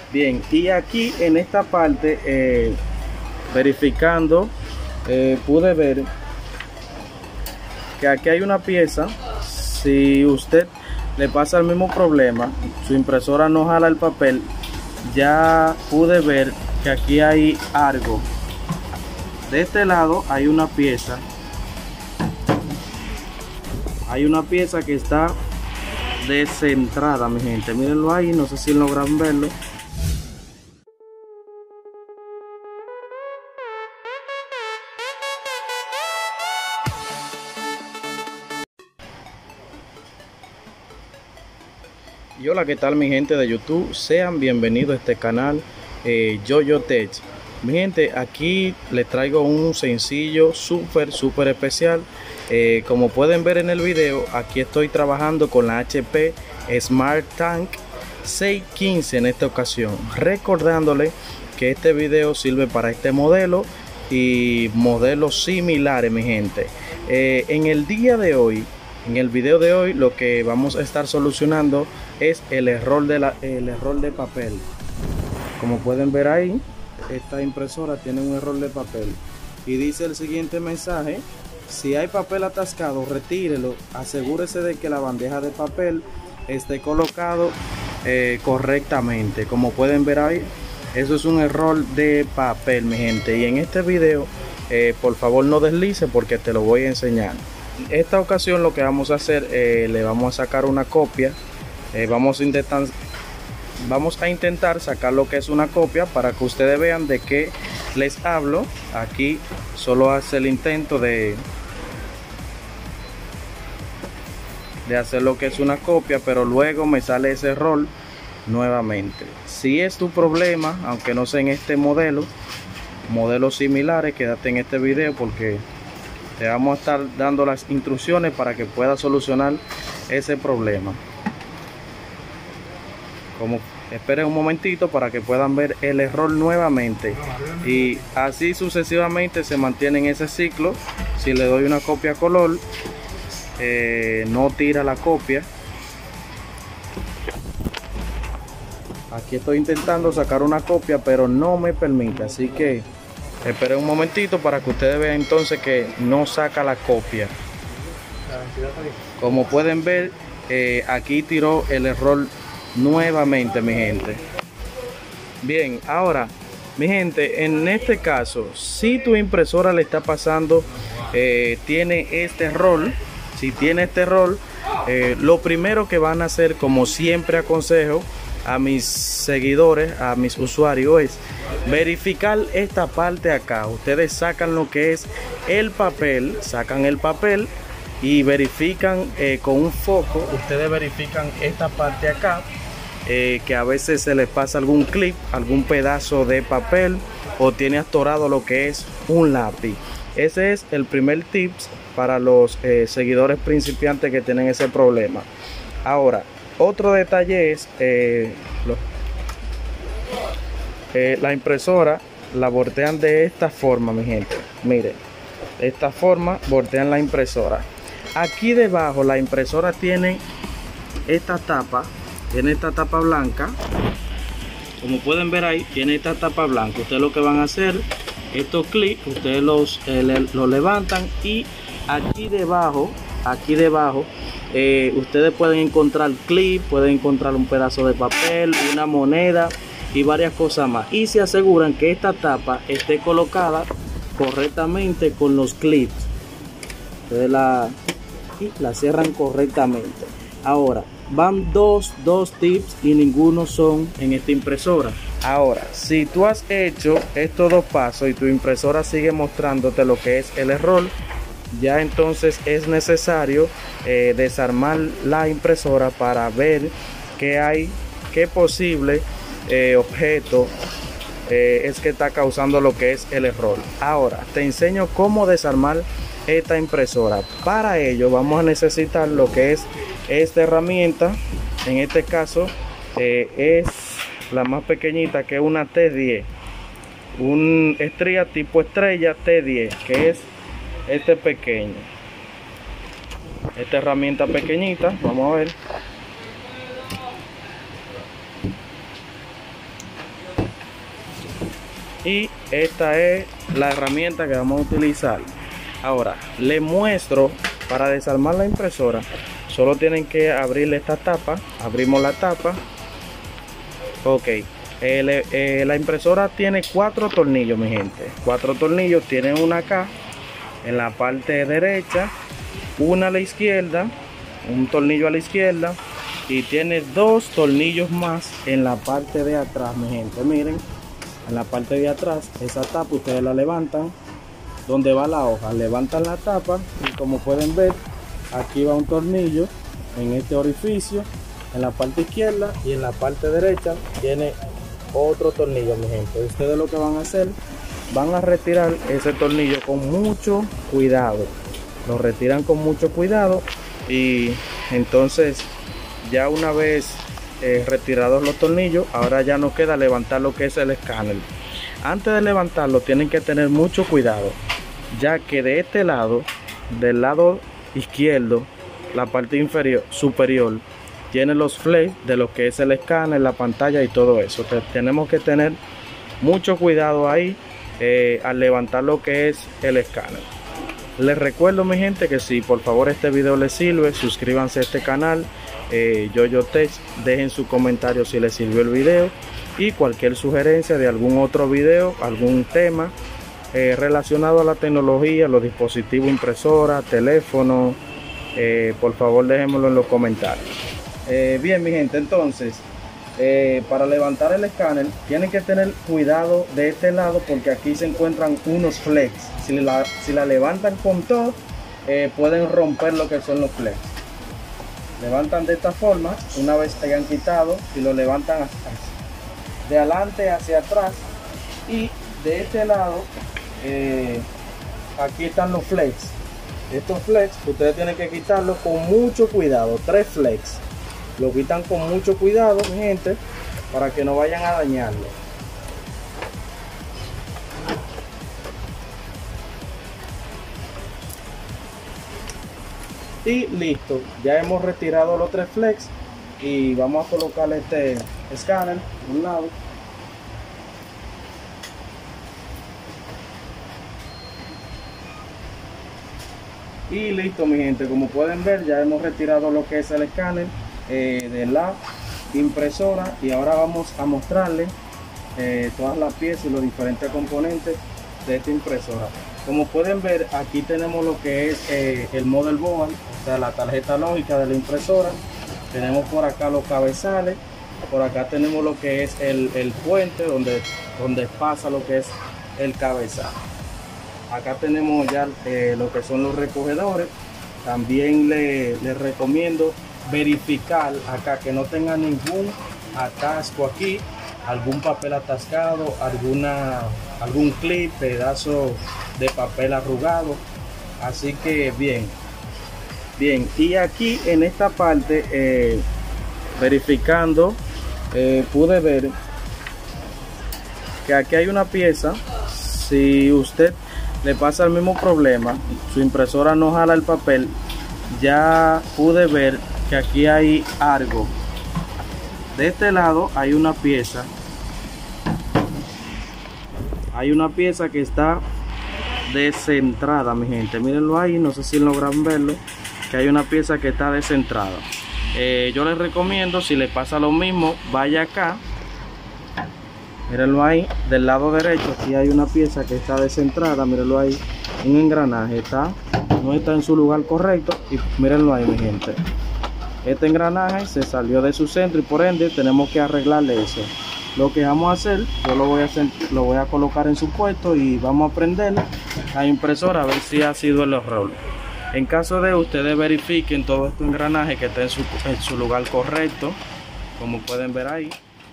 Bien, y aquí en esta parte, verificando, pude ver que aquí hay una pieza. Si usted le pasa el mismo problema, su impresora no jala el papel, ya pude ver que aquí hay algo. De este lado hay una pieza. Hay una pieza que está descentrada, mi gente. Mírenlo ahí, no sé si logran verlo. Y hola, ¿qué tal mi gente de YouTube? Sean bienvenidos a este canal Yoyo Tech. Mi gente, aquí les traigo un sencillo súper especial. Como pueden ver en el video, aquí estoy trabajando con la HP Smart Tank 615 en esta ocasión, recordándole que este video sirve para este modelo y modelos similares, mi gente. En el video de hoy, lo que vamos a estar solucionando es el error de papel. Como pueden ver ahí, esta impresora tiene un error de papel y dice el siguiente mensaje: si hay papel atascado, retírelo, asegúrese de que la bandeja de papel esté colocado correctamente. Como pueden ver ahí, eso es un error de papel, mi gente. Y en este video, por favor no deslice porque te lo voy a enseñar. En esta ocasión lo que vamos a hacer, le vamos a sacar una copia. Vamos a intentar sacar lo que es una copia para que ustedes vean de qué les hablo. Aquí solo hace el intento de hacer lo que es una copia, pero luego me sale ese error nuevamente. Si es tu problema, aunque no sea en este modelo, modelos similares, quédate en este video porque te vamos a estar dando las instrucciones para que puedas solucionar ese problema. Esperen un momentito para que puedan ver el error nuevamente, y así sucesivamente se mantiene en ese ciclo. Si le doy una copia color, no tira la copia. Aquí estoy intentando sacar una copia, pero no me permite, así que esperen un momentito para que ustedes vean entonces que no saca la copia. Como pueden ver, aquí tiró el error nuevamente, mi gente. Bien, ahora mi gente, en este caso, si tu impresora le está pasando, tiene este error. Si tiene este error, lo primero que van a hacer, como siempre aconsejo a mis seguidores, a mis usuarios, es verificar esta parte acá. Ustedes sacan lo que es el papel, sacan el papel y verifican con un foco. Ustedes verifican esta parte acá, que a veces se les pasa algún clip, algún pedazo de papel, o tiene atorado lo que es un lápiz. Ese es el primer tips para los seguidores principiantes que tienen ese problema. Ahora, otro detalle es la impresora la voltean de esta forma, mi gente. Miren, de esta forma voltean la impresora. Aquí debajo la impresora tiene esta tapa blanca. Como pueden ver ahí, tiene esta tapa blanca. Ustedes lo que van a hacer, estos clips, ustedes los levantan, y aquí debajo, ustedes pueden encontrar clip, pueden encontrar un pedazo de papel, una moneda y varias cosas más. Y se aseguran que esta tapa esté colocada correctamente con los clips. Ustedes la cierran correctamente. Ahora, van dos tips y ninguno son en esta impresora. Ahora, si tú has hecho estos dos pasos y tu impresora sigue mostrándote lo que es el error, ya entonces es necesario desarmar la impresora para ver qué posible objeto es que está causando lo que es el error. Ahora te enseño cómo desarmar esta impresora. Para ello vamos a necesitar lo que es esta herramienta. En este caso es la más pequeñita, que es una T10, un estría tipo estrella T10, que es este pequeño, esta herramienta pequeñita. Vamos a ver. y esta es la herramienta que vamos a utilizar. Ahora les muestro para desarmar la impresora. Solo tienen que abrirle esta tapa. Abrimos la tapa. Ok, la impresora tiene 4 tornillos, mi gente. 4 tornillos. Tiene una acá en la parte derecha, una a la izquierda, un tornillo a la izquierda, y tiene 2 tornillos más en la parte de atrás, mi gente. Miren, en la parte de atrás, esa tapa ustedes la levantan donde va la hoja, levantan la tapa y como pueden ver, aquí va un tornillo en este orificio en la parte izquierda, y en la parte derecha tiene otro tornillo, mi gente. Ustedes lo que van a hacer, van a retirar ese tornillo con mucho cuidado. Lo retiran con mucho cuidado, y entonces ya una vez retirados los tornillos, ahora ya nos queda levantar lo que es el escáner. Antes de levantarlo tienen que tener mucho cuidado, ya que de este lado, del lado izquierdo, la parte inferior superior tiene los flex de lo que es el escáner, la pantalla y todo eso. Entonces, tenemos que tener mucho cuidado ahí al levantar lo que es el escáner. Les recuerdo, mi gente, que si por favor este video les sirve, suscríbanse a este canal, Yo-Yo Tech, dejen su comentario si les sirvió el video, y cualquier sugerencia de algún otro video, algún tema relacionado a la tecnología, los dispositivos, impresora, teléfono, por favor déjenmelo en los comentarios. Bien, mi gente, entonces para levantar el escáner tienen que tener cuidado de este lado, porque aquí se encuentran unos flex. Si la levantan con todo, pueden romper lo que son los flex. Levantan de esta forma, una vez hayan quitado, y lo levantan de adelante hacia atrás, y de este lado aquí están los flex. Estos flex ustedes tienen que quitarlos con mucho cuidado. 3 flex lo quitan con mucho cuidado, mi gente, para que no vayan a dañarlo. Y listo, ya hemos retirado los 3 flex, y vamos a colocar este escáner a un lado. Y listo, mi gente, como pueden ver, ya hemos retirado lo que es el escáner de la impresora, y ahora vamos a mostrarles todas las piezas y los diferentes componentes de esta impresora. Como pueden ver, aquí tenemos lo que es el motherboard, o sea, la tarjeta lógica de la impresora. Tenemos por acá los cabezales, por acá tenemos lo que es el puente donde pasa lo que es el cabezal. Acá tenemos ya lo que son los recogedores. También les recomiendo verificar acá que no tenga ningún atasco aquí, algún papel atascado, algún clip, pedazo de papel arrugado. Así que bien, y aquí en esta parte verificando, pude ver que aquí hay una pieza. Si usted le pasa el mismo problema, su impresora no jala el papel, ya pude ver que aquí hay algo. De este lado hay una pieza, que está descentrada, mi gente. Mírenlo ahí, no sé si logran verlo, que hay una pieza que está descentrada. Yo les recomiendo, si le pasa lo mismo, vaya acá. Mírenlo ahí, del lado derecho, aquí hay una pieza que está descentrada. Mírenlo ahí, un engranaje no está en su lugar correcto, y mírenlo ahí, mi gente. Este engranaje se salió de su centro, y por ende tenemos que arreglarle eso. Lo que vamos a hacer, yo lo voy a colocar en su puesto, y vamos a prender la impresora a ver si ha sido el error. En caso de ustedes verifiquen todo este engranaje que está en su lugar correcto, como pueden ver ahí.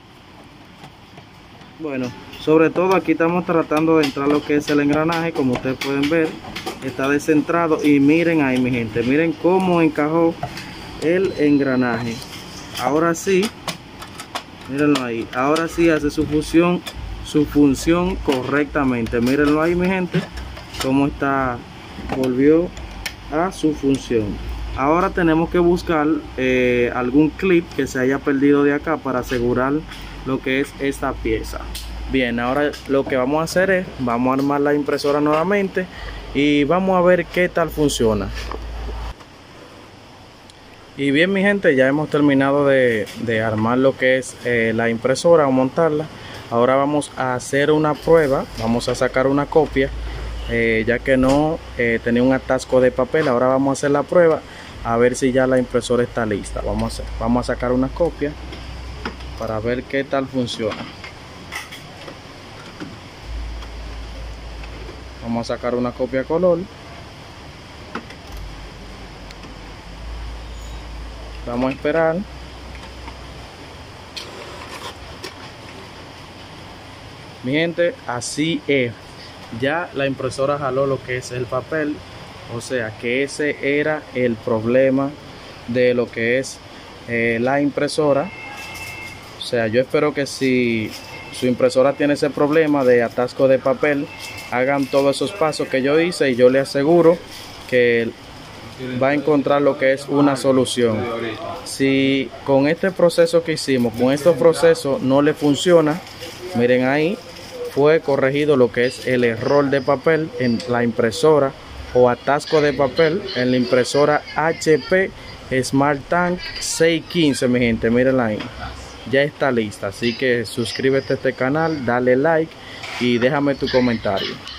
Bueno, sobre todo aquí estamos tratando de entrar lo que es el engranaje. Como ustedes pueden ver, está descentrado, y miren ahí, mi gente, miren cómo encajó el engranaje. Ahora sí, mírenlo ahí, ahora sí hace su función correctamente. Mírenlo ahí, mi gente, cómo está, volvió a su función. Ahora tenemos que buscar algún clip que se haya perdido de acá para asegurar lo que es esta pieza. Bien, ahora lo que vamos a hacer es, vamos a armar la impresora nuevamente y vamos a ver qué tal funciona. Y bien, mi gente, ya hemos terminado de armar lo que es la impresora o montarla. Ahora vamos a hacer una prueba, vamos a sacar una copia, ya que no tenía un atasco de papel. Ahora vamos a hacer la prueba a ver si ya la impresora está lista. Vamos a sacar una copia para ver qué tal funciona. Vamos a sacar una copia a color. Vamos a esperar. Mi gente, así es. Ya la impresora jaló lo que es el papel. O sea que ese era el problema de lo que es la impresora. O sea, yo espero que si su impresora tiene ese problema de atasco de papel, hagan todos esos pasos que yo hice y yo le aseguro que va a encontrar lo que es una solución. Si con este proceso que hicimos, con estos procesos no le funciona, miren ahí, fue corregido lo que es el error de papel en la impresora o atasco de papel en la impresora HP Smart Tank 615, mi gente, mírenla ahí. Ya está lista, así que suscríbete a este canal, dale like y déjame tu comentario.